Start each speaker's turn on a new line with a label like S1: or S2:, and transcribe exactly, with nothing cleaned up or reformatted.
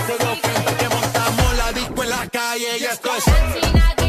S1: Se dio cuenta que montamos la disco en la calle y esto es